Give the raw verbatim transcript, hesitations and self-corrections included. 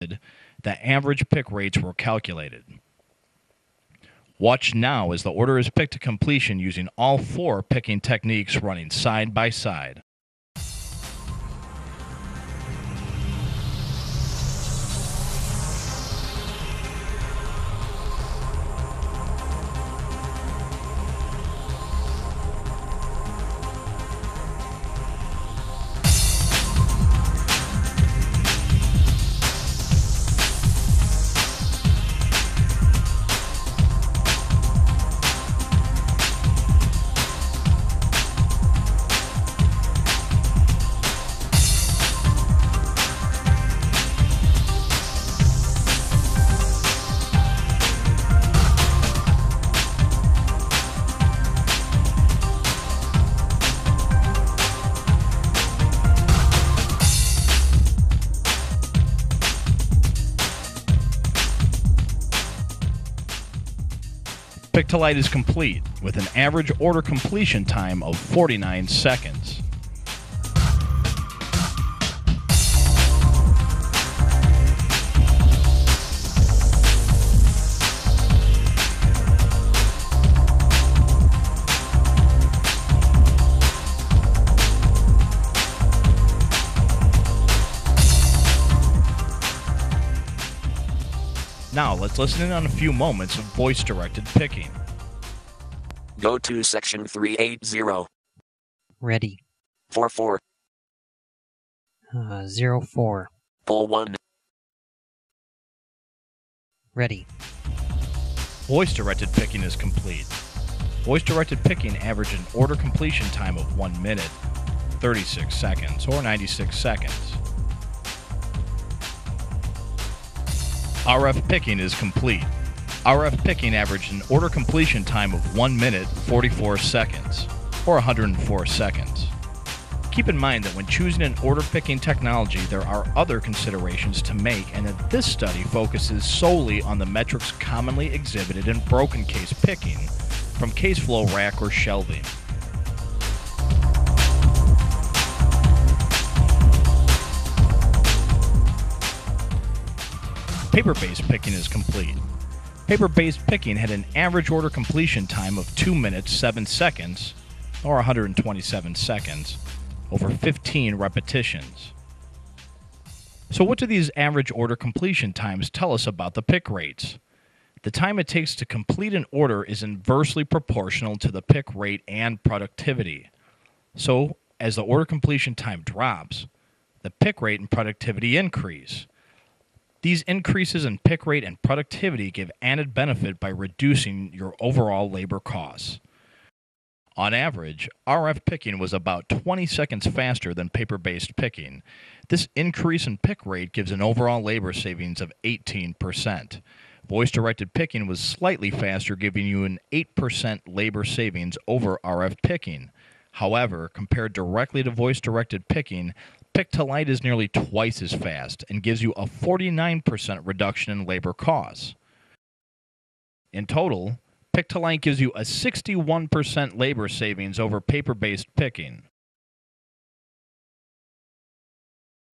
the average pick rates were calculated. Watch now as the order is picked to completion using all four picking techniques running side by side. Pick-to-Light is complete with an average order completion time of forty-nine seconds. Now, let's listen in on a few moments of voice-directed picking. Go to section three eighty. Ready. four four. Uh, zero four. Pull one. Ready. Voice-directed picking is complete. Voice-directed picking averaged an order completion time of one minute, thirty-six seconds, or ninety-six seconds. R F picking is complete. R F picking averaged an order completion time of one minute, forty-four seconds, or one hundred four seconds. Keep in mind that when choosing an order picking technology, there are other considerations to make, and that this study focuses solely on the metrics commonly exhibited in broken case picking, from case flow rack or shelving. Paper-based picking is complete. Paper-based picking had an average order completion time of two minutes, seven seconds, or one hundred twenty-seven seconds, over fifteen repetitions. So what do these average order completion times tell us about the pick rates? The time it takes to complete an order is inversely proportional to the pick rate and productivity. So, as the order completion time drops, the pick rate and productivity increase. These increases in pick rate and productivity give added benefit by reducing your overall labor costs. On average, R F picking was about twenty seconds faster than paper-based picking. This increase in pick rate gives an overall labor savings of eighteen percent. Voice-directed picking was slightly faster, giving you an eight percent labor savings over R F picking. However, compared directly to voice-directed picking, Pick-to-Light is nearly twice as fast and gives you a forty-nine percent reduction in labor costs. In total, Pick-to-Light gives you a sixty-one percent labor savings over paper-based picking.